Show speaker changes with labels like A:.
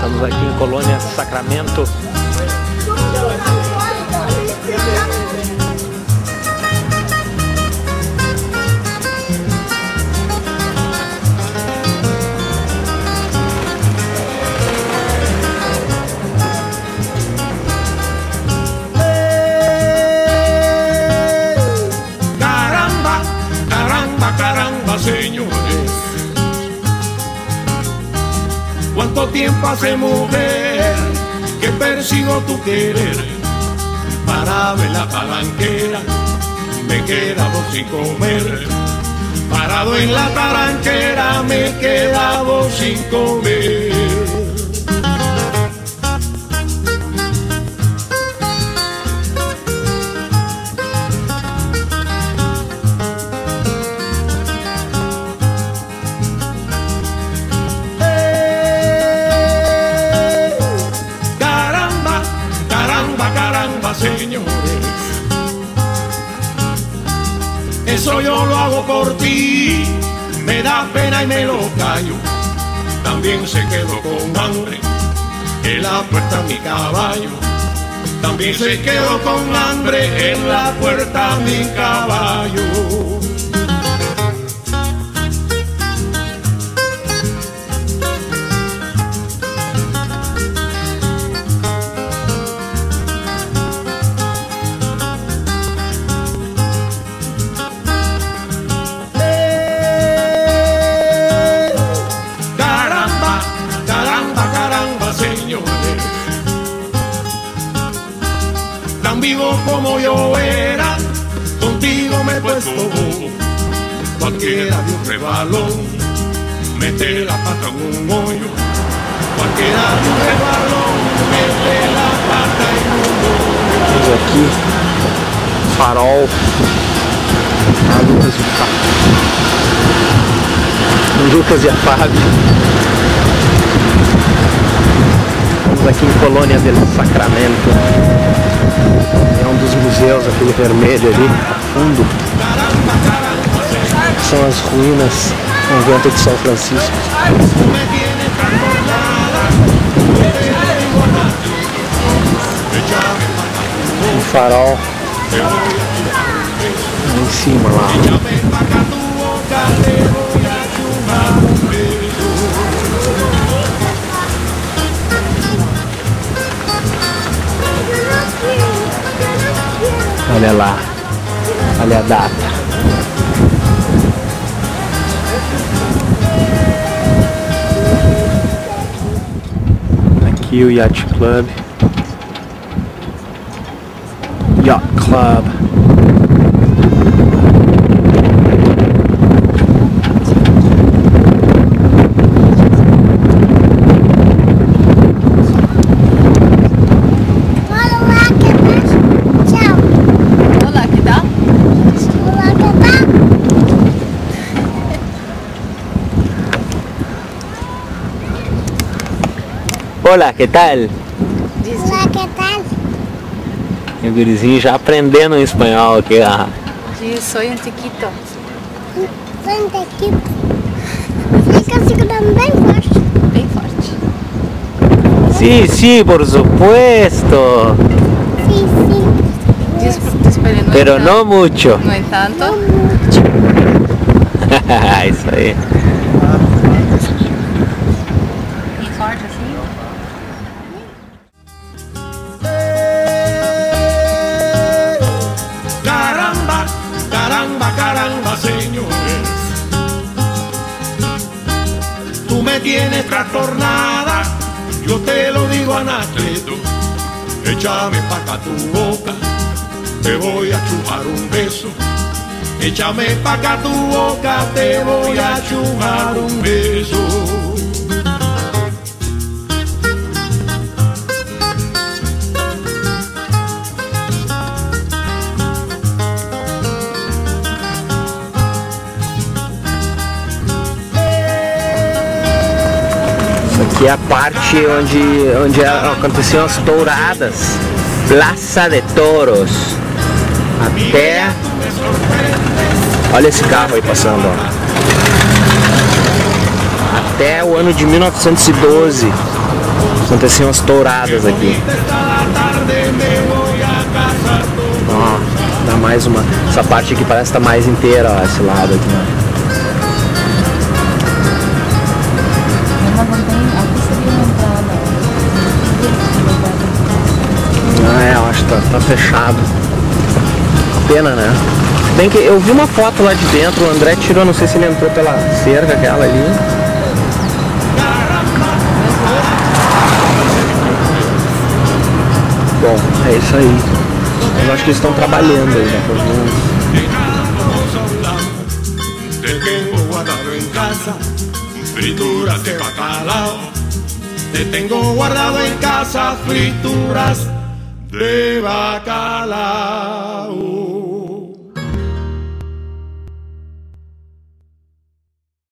A: Estamos aqui em Colônia Sacramento.
B: Caramba, caramba, caramba, señores. ¿Cuánto tiempo hace, mujer, que persigo tu querer? Parado en la palanquera, me he quedado sin comer. Parado en la palanquera, me he quedado sin comer. Señores, eso yo lo hago por ti, me da pena y me lo callo. También se quedó con hambre en la puerta mi caballo. También se quedó con hambre en la puerta mi caballo. Tan vivo como yo era, contigo me he puesto bobo. Cualquiera de un rebalón mete la pata en un hoyo. Cualquiera de un rebalón mete la pata en un hoyo.
A: Temos aqui farol, Lucas e a Fábio. Estamos aqui em Colônia del Sacramento. É um dos museus, aquele vermelho ali, a fundo. São as ruínas do convento de São Francisco. Um farol lá em cima lá. Olha lá, olha a data. Aqui o Yacht Club. Yacht Club. Olá, que tal?
C: Olá, que tal?
A: E o gurizinho já aprendendo espanhol aqui, ó.
C: Soy un chiquito. Soy un chiquito. Fica segurando bem forte. Bem forte.
A: Sí, sí, por supuesto.
C: Sí, sí.
A: Pero no mucho.
C: No es tanto. No
A: mucho. Isso aí.
C: Bem forte assim.
B: Caramba, caramba, caramba, señores. Tú me tienes trastornada, yo te lo digo Anacleto. Échame pa' acá tu boca, te voy a chupar un beso. Échame pa' acá tu boca, te voy a chupar un beso.
A: Aqui é a parte onde aconteciam as touradas, Plaza de Toros. Até... Olha esse carro aí passando, ó. Até o ano de 1912. Aconteciam as touradas aqui. Ó, dá mais uma. Essa parte aqui parece estar mais inteira, ó, esse lado aqui, ó. Ah, é, eu acho que tá fechado. Pena, né? Bem que eu vi uma foto lá de dentro, o André tirou, não sei se ele entrou pela cerca aquela ali. Bom, é isso aí. Eu acho que eles estão trabalhando aí, né?
B: Frituras de bacalao. Te tengo guardado en casa frituras de bacalao.